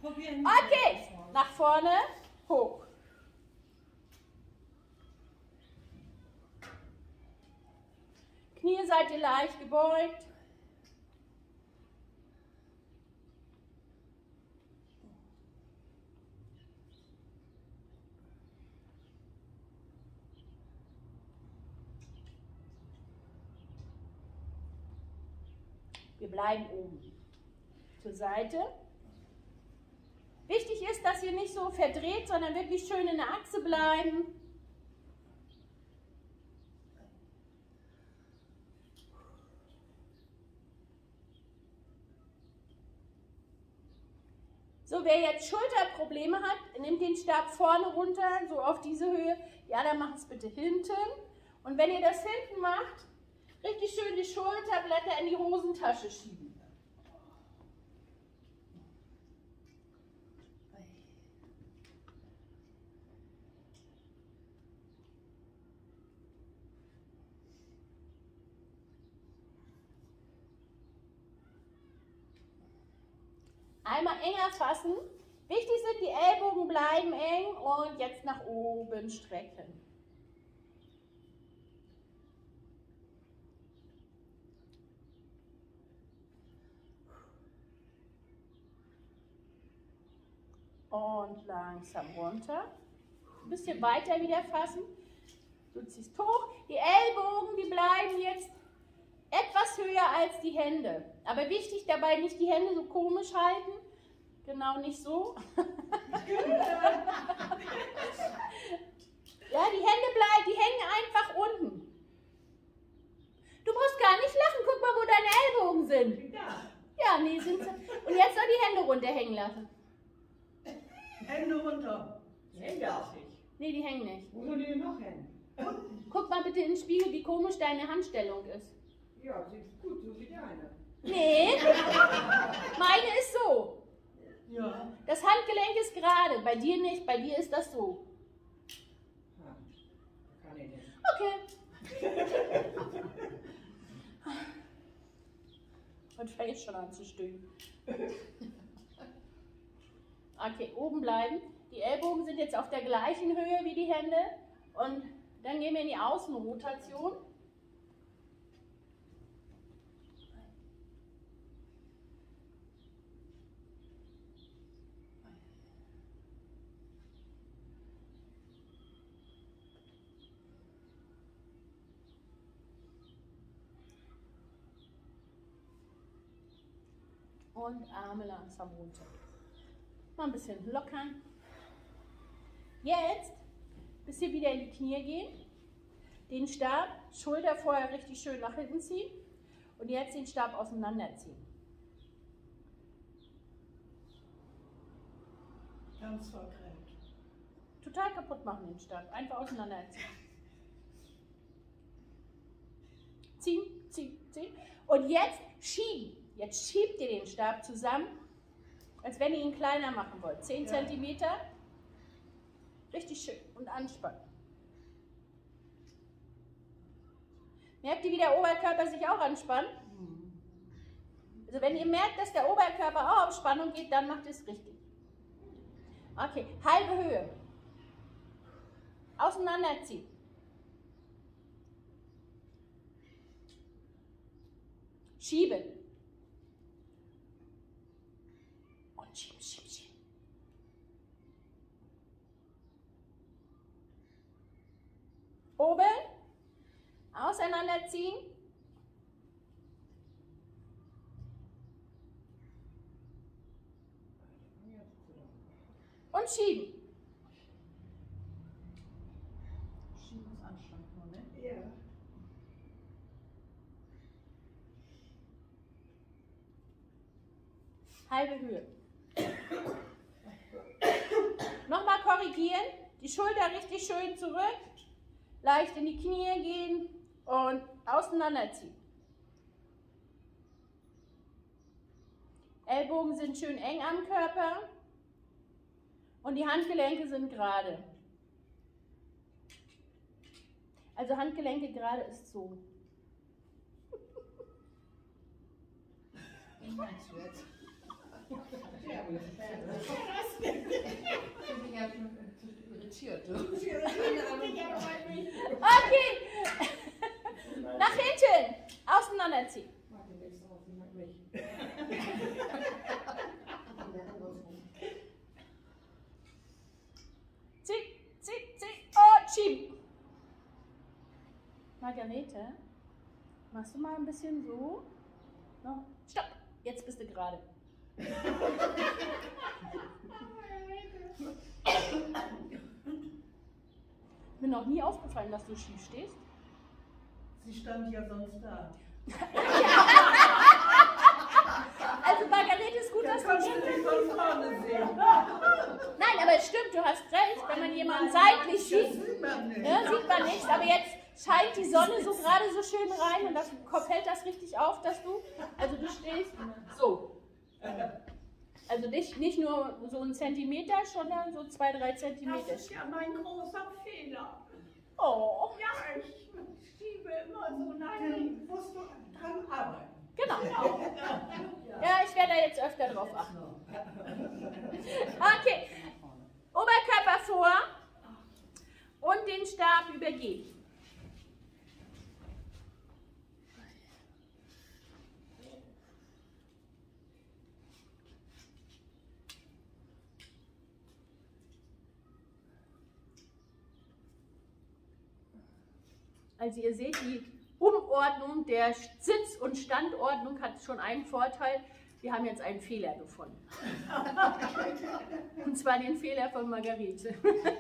Okay, nach vorne, hoch. Knie seid ihr leicht gebeugt. Wir bleiben oben. Zur Seite. Wichtig ist, dass ihr nicht so verdreht, sondern wirklich schön in der Achse bleiben. So, wer jetzt Schulterprobleme hat, nimmt den Stab vorne runter, so auf diese Höhe. Ja, dann macht es bitte hinten. Und wenn ihr das hinten macht, richtig schön die Schulterblätter in die Hosentasche schieben. Einmal enger fassen. Wichtig sind, die Ellbogen bleiben eng und jetzt nach oben strecken. Und langsam runter. Ein bisschen weiter wieder fassen. Du ziehst hoch. Die Ellbogen, die bleiben jetzt etwas höher als die Hände. Aber wichtig dabei, nicht die Hände so komisch halten. Genau nicht so. Ja, die Hände bleiben, die hängen einfach unten. Du brauchst gar nicht lachen. Guck mal, wo deine Ellbogen sind. Ja, nee, sind sie. Und jetzt noch die Hände runterhängen lassen. Hände runter. Die hängen ja nicht. Nee, die hängen nicht. Wo sollen die denn noch hängen? Guck mal bitte in den Spiegel, wie komisch deine Handstellung ist. Ja, sieht gut, so wie deine. Nee, meine ist so. Ja. Das Handgelenk ist gerade, bei dir nicht, bei dir ist das so. Ja, kann ich nicht. Okay. Und fängt schon an zu stöhnen. Okay, oben bleiben. Die Ellbogen sind jetzt auf der gleichen Höhe wie die Hände. Und dann gehen wir in die Außenrotation. Und Arme langsam runter. Mal ein bisschen lockern. Jetzt, bis wir wieder in die Knie gehen, den Stab, Schulter vorher richtig schön nach hinten ziehen und jetzt den Stab auseinanderziehen. Ganz verklemmt. Total kaputt machen den Stab, einfach auseinanderziehen. Ziehen, ziehen, ziehen. Und jetzt schieben. Jetzt schiebt ihr den Stab zusammen, als wenn ihr ihn kleiner machen wollt. 10 cm. Richtig schön und anspannen. Merkt ihr, wie der Oberkörper sich auch anspannt? Also wenn ihr merkt, dass der Oberkörper auch auf Spannung geht, dann macht ihr es richtig. Okay, halbe Höhe. Auseinanderziehen. Schieben. Und schieben, schieben, schieben. Oben. Auseinanderziehen. Und schieben. Schieben ist anstrengend, ne? Ja. Halbe Höhe. Nochmal korrigieren. Die Schulter richtig schön zurück. Leicht in die Knie gehen und auseinanderziehen. Ellbogen sind schön eng am Körper und die Handgelenke sind gerade. Also Handgelenke gerade ist so. Wie meinst du jetzt? Okay. Nach hinten. Auseinanderziehen. Zieh und schieben. Margarete, machst du mal ein bisschen so? No. Stopp, jetzt bist du gerade. Mir noch nie aufgefallen, dass du schief stehst. Sie stand ja sonst da. Also Margarete ist gut, dass du Sie von vorne sehen. Nein, aber es stimmt, du hast recht. Wenn man jemanden seitlich sieht, Sieht man nicht. ja, sieht man nichts. Aber jetzt scheint die Sonne so gerade so schön rein und das fällt das richtig auf, dass du, also du stehst so. Also nicht nur so einen Zentimeter, sondern so 2-3 Zentimeter. Das ist ja mein großer Fehler. Oh, Ja, ich schiebe immer so nein. Dann musst du dran arbeiten. genau. Ja, ich werde da jetzt öfter drauf achten. Okay, Oberkörper vor und den Stab übergeben. Also ihr seht, die Umordnung der Sitz- und Standordnung hat schon einen Vorteil. Wir haben jetzt einen Fehler gefunden. Und zwar den Fehler von Margarete.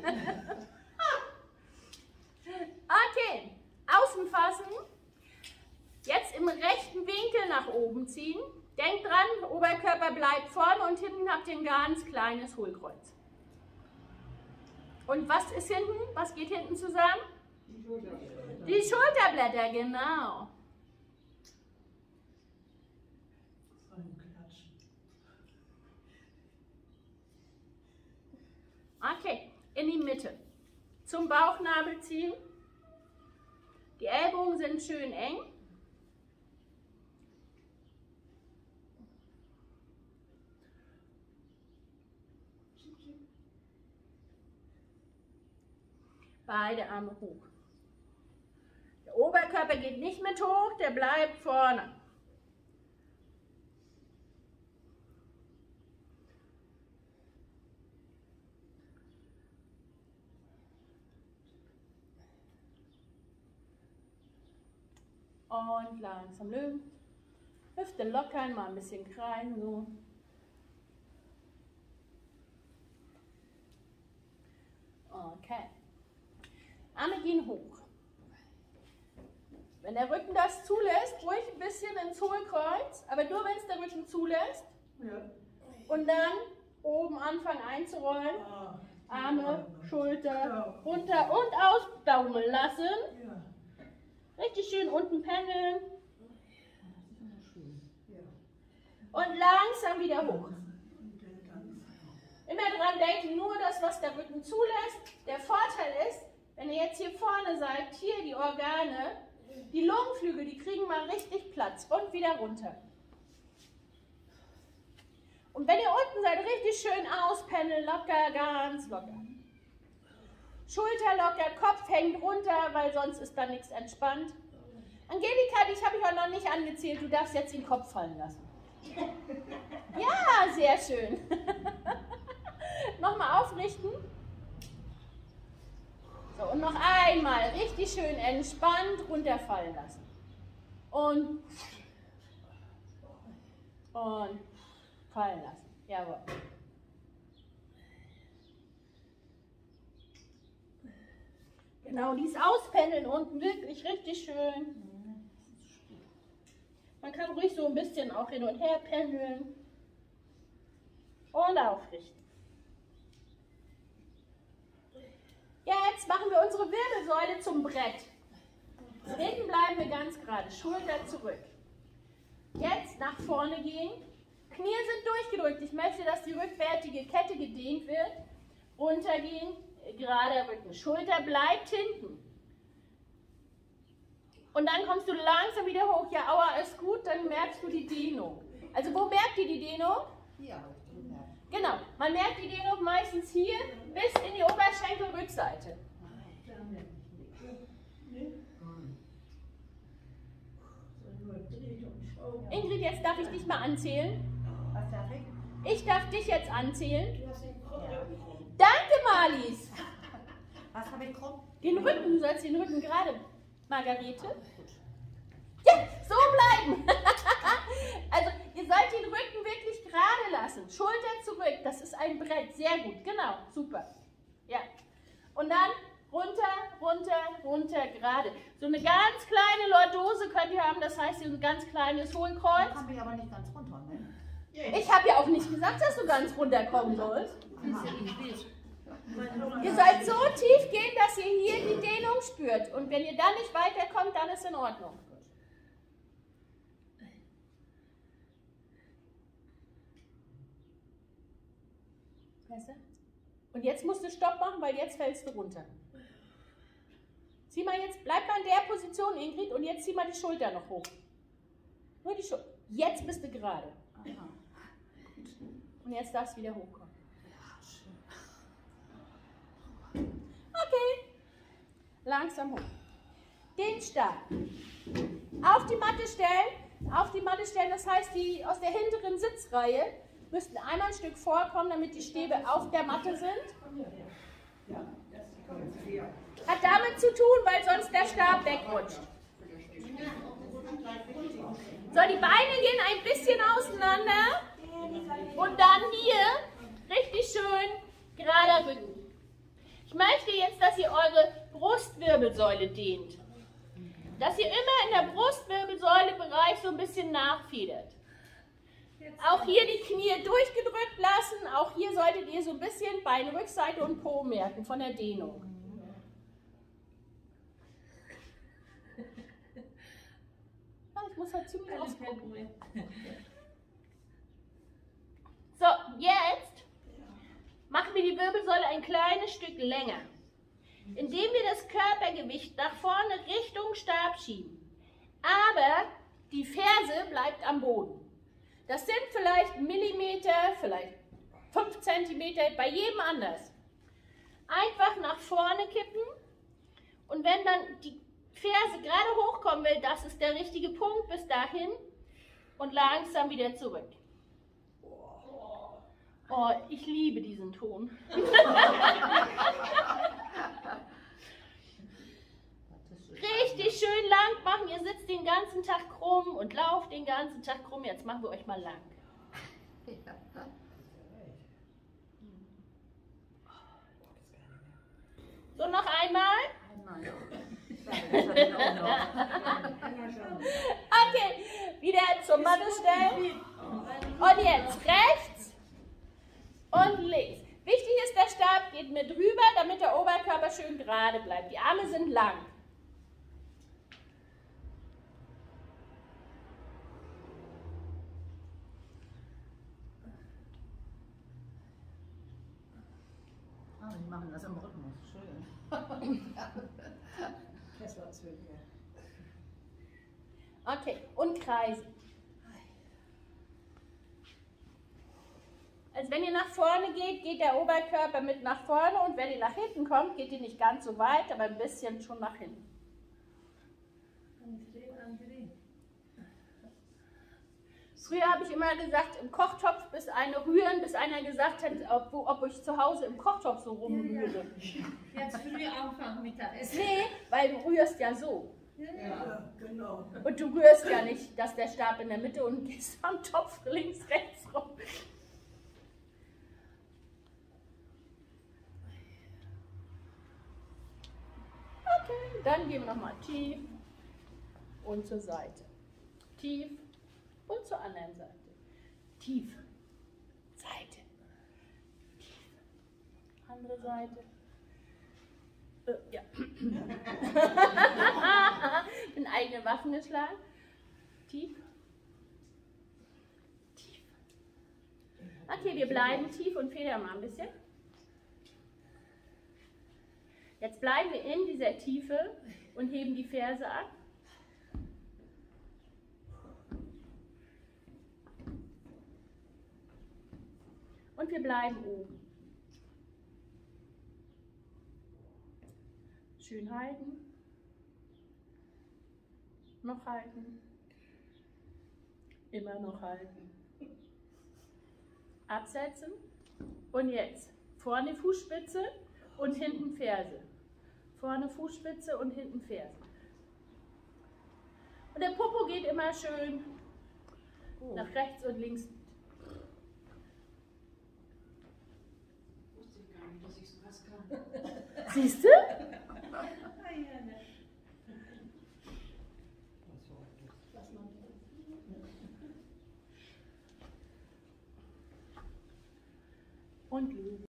Okay, außen fassen. Jetzt im rechten Winkel nach oben ziehen. Denkt dran, Oberkörper bleibt vorne und hinten habt ihr ein ganz kleines Hohlkreuz. Und was ist hinten? Was geht hinten zusammen? Die Schulterblätter, genau. Okay, in die Mitte. Zum Bauchnabel ziehen. Die Ellbogen sind schön eng. Beide Arme hoch. Der Oberkörper geht nicht mit hoch, der bleibt vorne. Und langsam Löwen. Hüfte lockern, mal ein bisschen kreisen. So. Okay. Arme gehen hoch. Wenn der Rücken das zulässt, ruhig ein bisschen ins Hohlkreuz, aber nur wenn es der Rücken zulässt. Ja. Und dann oben anfangen einzurollen. Arme, Schulter, runter und ausbaumeln lassen. Ja. Richtig schön unten pendeln. Und langsam wieder hoch. Immer dran denken, nur das, was der Rücken zulässt. Der Vorteil ist, wenn ihr jetzt hier vorne seid, hier die Organe, die Lungenflügel, die kriegen mal richtig Platz und wieder runter. Und wenn ihr unten seid, richtig schön auspendeln, locker, ganz locker. Schulter locker, Kopf hängt runter, weil sonst ist da nichts entspannt. Angelika, dich habe ich auch noch nicht angezählt, du darfst jetzt den Kopf fallen lassen. Ja, sehr schön. Nochmal aufrichten. So, und noch einmal richtig schön entspannt runterfallen lassen. Und fallen lassen. Jawohl. Genau, dieses Auspendeln unten, wirklich richtig schön. Man kann ruhig so ein bisschen auch hin und her pendeln. Und aufrichten. Jetzt machen wir unsere Wirbelsäule zum Brett. Hinten bleiben wir ganz gerade, Schulter zurück. Jetzt nach vorne gehen. Knie sind durchgedrückt. Ich möchte, dass die rückwärtige Kette gedehnt wird. Runtergehen, gerade Rücken. Schulter bleibt hinten. Und dann kommst du langsam wieder hoch. Ja, aua, ist gut, dann merkst du die Dehnung. Also wo merkt ihr die Dehnung? Hier habe ich gemerkt. Genau, man merkt die Dehnung meistens hier bis in die Oberschenkelrückseite. Ingrid, jetzt darf ich dich mal anzählen. Was darf ich? Ich darf dich jetzt anzählen. Du hast den Rücken krumm. Danke, Marlies. Was habe ich krumm? Den Rücken, du sollst den Rücken gerade, Margarete. Ja, so bleiben. Also, ihr sollt den Rücken wirklich gerade lassen. Schulter zurück, das ist ein Brett. Sehr gut, genau, super. Ja. Und dann runter, runter, runter, gerade. So eine ganz kleine Lordose könnt ihr haben, das heißt, so ein ganz kleines Hohlkreuz. Komme ich aber nicht ganz runter, ne? Ich habe ja auch nicht gesagt, dass du ganz runterkommen sollst. Ihr sollt so tief gehen, dass ihr hier die Dehnung spürt. Und wenn ihr dann nicht weiterkommt, dann ist in Ordnung. Weißt du? Und jetzt musst du Stopp machen, weil jetzt fällst du runter. Zieh mal jetzt, bleib mal in der Position, Ingrid, und jetzt zieh mal die Schulter noch hoch. Nur die Schulter. Jetzt bist du gerade. Aha. Und jetzt darfst du wieder hochkommen. Okay. Langsam hoch. Den Stab auf die Matte stellen. Auf die Matte stellen, das heißt, die aus der hinteren Sitzreihe müssten einmal ein Stück vorkommen, damit die Stäbe auf der Matte sind. Hat damit zu tun, weil sonst der Stab wegrutscht. So, die Beine gehen ein bisschen auseinander und dann hier richtig schön gerader Rücken. Ich möchte jetzt, dass ihr eure Brustwirbelsäule dehnt. Dass ihr immer in der Brustwirbelsäulebereich so ein bisschen nachfedert. Auch hier die Knie durchgedrückt lassen. Auch hier solltet ihr so ein bisschen Beinrückseite und Po merken von der Dehnung. Ich muss halt ziemlich ausgucken. So, jetzt machen wir die Wirbelsäule ein kleines Stück länger, indem wir das Körpergewicht nach vorne Richtung Stab schieben. Aber die Ferse bleibt am Boden. Das sind vielleicht Millimeter, vielleicht 5 cm, bei jedem anders. Einfach nach vorne kippen und wenn dann die Ferse gerade hochkommen will, das ist der richtige Punkt bis dahin und langsam wieder zurück. Oh, ich liebe diesen Ton. Richtig schön lang machen. Ihr sitzt den ganzen Tag krumm und lauft den ganzen Tag krumm. Jetzt machen wir euch mal lang. So, noch einmal. Okay, wieder zur Matte stellen. Und jetzt rechts und links. Wichtig ist, der Stab geht mit rüber, damit der Oberkörper schön gerade bleibt. Die Arme sind lang. Die machen das im Rhythmus. Schön. Okay, und kreisen. Also wenn ihr nach vorne geht, geht der Oberkörper mit nach vorne und wenn ihr nach hinten kommt, geht ihr nicht ganz so weit, aber ein bisschen schon nach hinten. Früher habe ich immer gesagt, im Kochtopf bis eine rühren, bis einer gesagt hat, ob ich zu Hause im Kochtopf so rumrühre. Jetzt früh Anfang Mittagessen. Nee, weil du rührst ja so. Ja, genau. Und du rührst ja nicht, dass der Stab in der Mitte und gehst am Topf links, rechts rum. Okay, dann gehen wir nochmal tief und zur Seite. Tief und zur anderen Seite. Tief, Seite, tief, andere Seite. Ja. In eigene Waffen geschlagen. Tief. Tief. Okay, wir bleiben tief und federn mal ein bisschen. Jetzt bleiben wir in dieser Tiefe und heben die Ferse ab. Und wir bleiben oben. Schön halten. Noch halten. Immer noch halten. Absetzen. Und jetzt vorne Fußspitze und hinten Ferse. Vorne Fußspitze und hinten Ferse. Und der Popo geht immer schön nach rechts und links. Ich wusste gar nicht, dass ich sowas kann. Siehst du?